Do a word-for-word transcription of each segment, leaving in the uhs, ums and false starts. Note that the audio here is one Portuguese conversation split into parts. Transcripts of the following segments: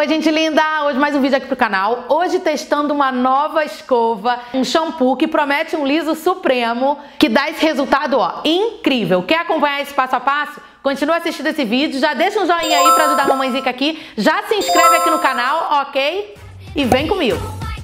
Oi, gente linda! Hoje mais um vídeo aqui pro canal. Hoje testando uma nova escova, um shampoo que promete um liso supremo, que dá esse resultado, ó, incrível. Quer acompanhar esse passo a passo? Continua assistindo esse vídeo, já deixa um joinha aí pra ajudar a mamãe Zica aqui, já se inscreve aqui no canal, ok? E vem comigo!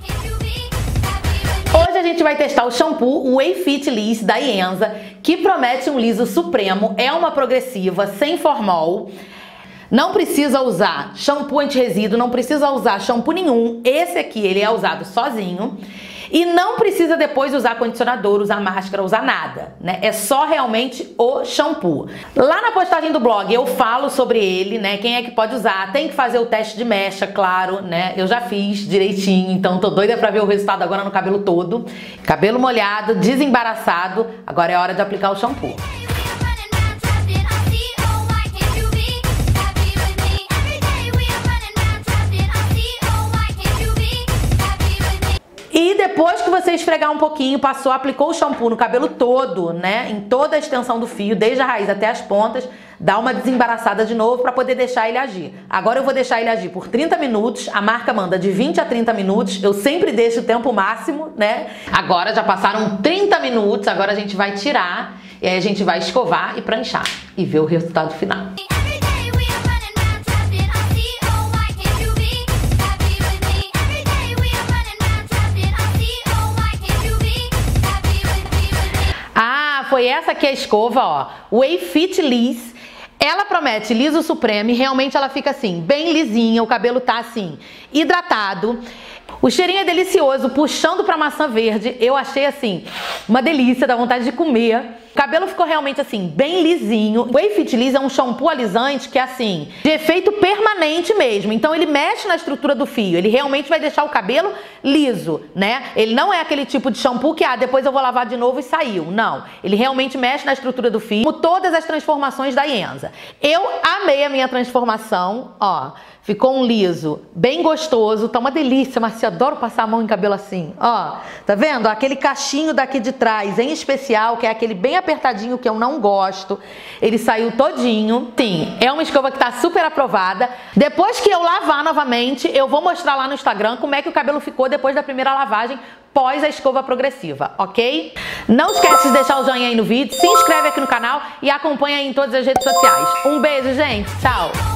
Hoje a gente vai testar o shampoo o Way Fit Liss da Ienza, que promete um liso supremo, é uma progressiva, sem formol. Não precisa usar shampoo anti-resíduo, não precisa usar shampoo nenhum. Esse aqui, ele é usado sozinho. E não precisa depois usar condicionador, usar máscara, usar nada, né? É só realmente o shampoo. Lá na postagem do blog eu falo sobre ele, né? Quem é que pode usar? Tem que fazer o teste de mecha, claro, né? Eu já fiz direitinho, então tô doida pra ver o resultado agora no cabelo todo. Cabelo molhado, desembaraçado, agora é hora de aplicar o shampoo. E depois que você esfregar um pouquinho, passou, aplicou o shampoo no cabelo todo, né? Em toda a extensão do fio, desde a raiz até as pontas, dá uma desembaraçada de novo para poder deixar ele agir. Agora eu vou deixar ele agir por trinta minutos, a marca manda de vinte a trinta minutos, eu sempre deixo o tempo máximo, né? Agora já passaram trinta minutos, agora a gente vai tirar, e aí a gente vai escovar e pranchar, e ver o resultado final. Foi essa aqui a escova, ó, Way Fit Liss. Ela promete liso supremo e realmente ela fica assim, bem lisinha, o cabelo tá assim, hidratado. O cheirinho é delicioso, puxando pra maçã verde. Eu achei assim, uma delícia, dá vontade de comer. O cabelo ficou realmente assim, bem lisinho. O Way Fit Liss é um shampoo alisante que é assim, de efeito permanente mesmo. Então ele mexe na estrutura do fio, ele realmente vai deixar o cabelo liso, né? Ele não é aquele tipo de shampoo que, ah, depois eu vou lavar de novo e saiu. Não, ele realmente mexe na estrutura do fio, como todas as transformações da Ienza. Eu amei a minha transformação, ó. Ficou um liso bem gostoso, tá uma delícia, Marcia, adoro passar a mão em cabelo assim, ó. Tá vendo? Aquele cachinho daqui de trás, em especial, que é aquele bem apertadinho que eu não gosto, ele saiu todinho. Sim, é uma escova que tá super aprovada. Depois que eu lavar novamente, eu vou mostrar lá no Instagram como é que o cabelo ficou depois da primeira lavagem, pós a escova progressiva, ok? Não esquece de deixar o joinha aí no vídeo, se inscreve aqui no canal e acompanha aí em todas as redes sociais. Um beijo, gente, tchau!